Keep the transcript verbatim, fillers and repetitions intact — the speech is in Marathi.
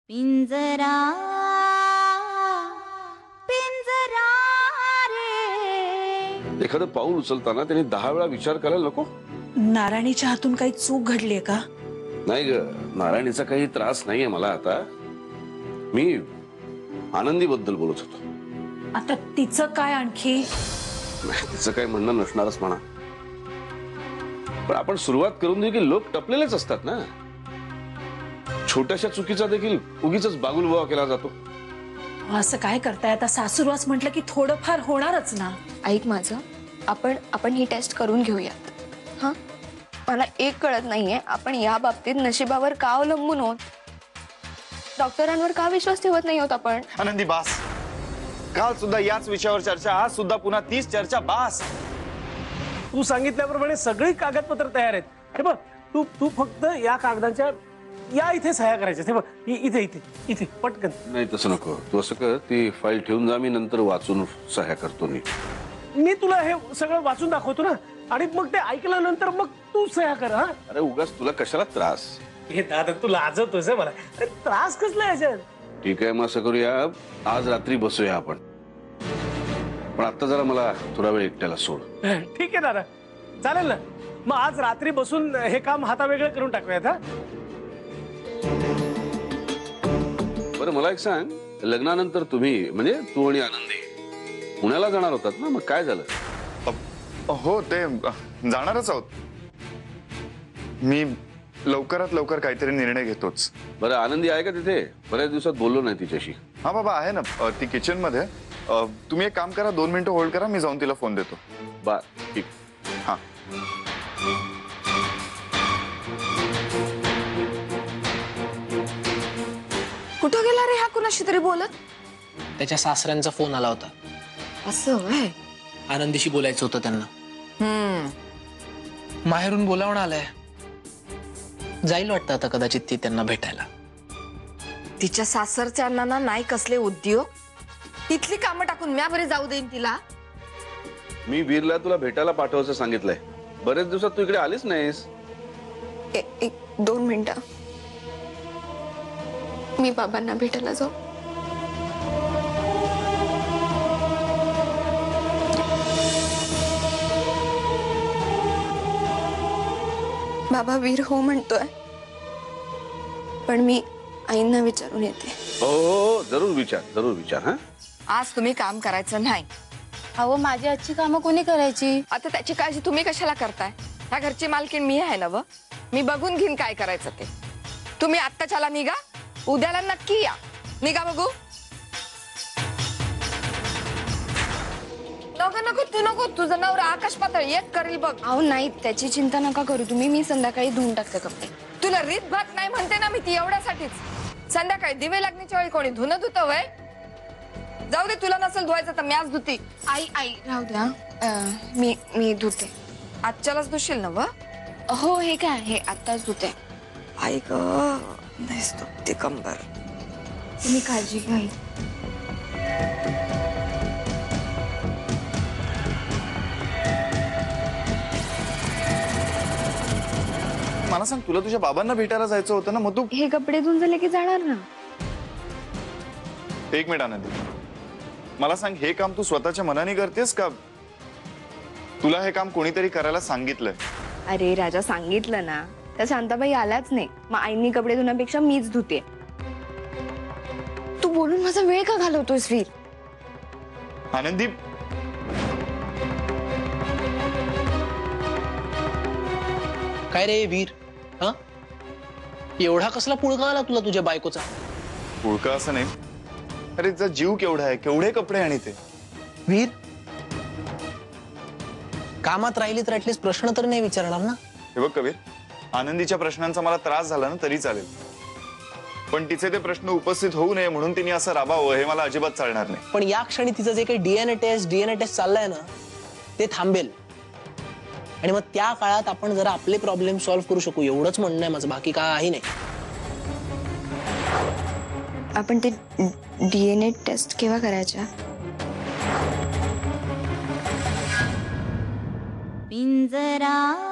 पिंजरा पिंजरा रे. एखादं पाऊल उचलताना त्यांनी दहा वेळा विचार करायला नको. नारायणीच्या हातून काही चूक घडलीये का? नाही ग, नारायणीचा काही त्रास नाहीये मला आता. मी आनंदी बद्दल बोलत होतो. आता तिचं काय आणखी? तिचं काही म्हणणं नसणारच म्हणा, पण आपण सुरुवात करून देऊ की लोक टपलेलेच असतात ना. छोट्याशा चुकीचा देखील उगीच बागुलबुवा केला जातो. असं काय करताय आता? सासूरवास म्हटलं की थोडंफार होणारच ना. ऐक माझं, आपण आपण ही टेस्ट करून घेऊयात. हा, मला एक कळत नाहीये, आपण या बाबतीत नशिबावर का अवलंबून आहोत? डॉक्टरांवर का विश्वास ठेवत नाही आहोत आपण? आनंदी बास, काल सुद्धा याच विषयावर चर्चा, आज सुद्धा पुन्हा तीच चर्चा. बास. तू सांगितल्याप्रमाणे सगळी कागदपत्र तयार आहेत. हे बघ, तू तू फक्त या कागदांच्या या इथे सह्या करायच्या. हे बघ, इथे इथे इथे पटकन. नाही तसं नको, तू असं कर, ती फाईल ठेवून जा, मी नंतर वाचून सह्या करतो. मी मी तुला हे सगळं वाचून दाखवतो ना, आणि मग ते ऐकल्यानंतर मग तू सह्या कर. हा, अरे उगाच तुला कशाला त्रास? हे दादा तू लाजवतोस मला. अरे त्रास कसला याच्यात? ठीक आहे, मग असं करूया, आज रात्री बसूया आपण. पण आता जरा मला थोडा वेळ एकट्याला सोड. ठीक आहे दादा, चालेल ना. मग आज रात्री बसून हे काम हातावेगळं करून टाकूयात. हा, बरं मला एक सांग, लग्नानंतर तुम्ही म्हणजे तू आणि आनंदी पुण्याला जाणार होतात ना, मग काय झालं? हो, ते जाणारच आहोत. मी लवकरात लवकर काहीतरी निर्णय घेतोच. बरं आनंदी आहे का तिथे? बऱ्याच दिवसात बोललो नाही तिच्याशी. हा बाबा आहे ना, ती किचन मध्ये. तुम्ही एक काम करा, दोन मिनिटं होल्ड करा, मी जाऊन तिला फोन देतो. बा ठीक. हा, कुठं गेला रे हा कुणाशी तरी बोलत? त्याच्या सासऱ्यांचा फोन आला होता. असं व्हय? आनंदीशी बोलायचं होतं त्यांना. हम्म, माहेरून बोलावणं आलंय. जाईल वाटतं आता कदाचित ती त्यांना भेटायला. तिच्या सासरच्या अण्णांना नाही कसले उद्योग. तिथली कामं टाकून म्या बरे जाऊ देईन तिला. मी वीरला तुला भेटायला पाठवायचं सांगितलंय. बरेच दिवसात तू इकडे आलीच नाहीस. ए, एक दोन मिनिटं, मी बाबांना भेटायला जाऊ. बाबा वीर हो म्हणतोय, पण मी आईंना विचारून येते. हो हो, जरूर विचार, जरूर विचार. हा, आज तुम्ही काम करायचं नाही. अहो माझी आजची कामं कोणी करायची? आता त्याची काळजी तुम्ही कशाला करताय? ह्या घरची मालकीण मी आहे ना. व मी बघून घेईन काय करायचं ते. तुम्ही आत्ताच्याला निघा, उद्याला नक्की या. निघा बघू. नको नको, तू नको, तुझं नवरा आकाश पातळ एक करेल बघ. अहो नाही, त्याची चिंता नका करू तुम्ही. मी संध्याकाळी धुवून टाकते कपडे. तुला रीत भात नाही म्हणते ना मी, ती एवढ्यासाठीच. संध्याकाळी दिवे लागण्याच्या वेळी कोणी धुणं धुत वय? जाऊ दे, तुला नसेल धुवायचं तर मी आज धुते. आई आई राहू द्या, मी मी धुते. आजच्यालाच धुशील ना? व हो, हे काय, हे आत्ताच धुते. आई ग, नाहीच दुखते कंबर. तुम्ही काळजी घ्या. मला सांग, तुला तुझ्या बाबांना भेटायला जायचं होतं ना, मग तू हे कपडे धुवून झाले की जाणार ना? एक मिनिट आनंदी, मला सांग, हे काम तू स्वतःच्या मनाने करतेस का तुला हे काम कोणीतरी करायला सांगितलंय? अरे राजा, सांगितलं ना, त्या शांताबाई आल्याच नाही. मग आईनी कपडे धुण्यापेक्षा मीच धुते. तू बोलून माझा वेळ का घालवतोयस वीर? आनंदी, काय रे वीर, हा एवढा कसला पुळका आला तुला तुझ्या बायकोचा? पुळका असं नाही. अरे तिचा जीव केवढा आहे, केवढे कपडे आणि ते. वीर, कामात राहिली तर ऍटलीस्ट प्रश्न तर नाही विचारणार ना? हे बघ कबीर, आनंदीच्या प्रश्नांचा मला त्रास झाला ना तरी चालेल, पण तिचे ते प्रश्न उपस्थित होऊ नये म्हणून तिने असं राबावं हे मला अजिबात चालणार नाही. पण या क्षणी तिचं जे काही डीएनए टेस्ट डीएनए टेस्ट चाललंय ना, ते थांबेल. आणि मग त्या काळात आपण जरा आपले प्रॉब्लेम सॉल्व्ह करू शकू, एवढंच म्हणणं आहे माझं, बाकी काही नाही. आपण ते डीएनए टेस्ट केव्हा करायच्या? पिंजरा